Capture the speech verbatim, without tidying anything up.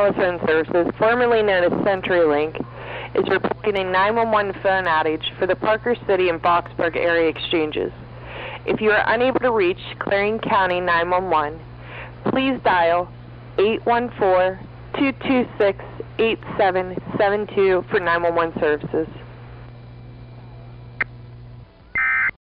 Telephone Services, formerly known as CenturyLink, is reporting a nine one one phone outage for the Parker City and Boxburg area exchanges. If you are unable to reach Clarion County nine one one, please dial eight one four, two two six, eight seven seven two for nine one one services.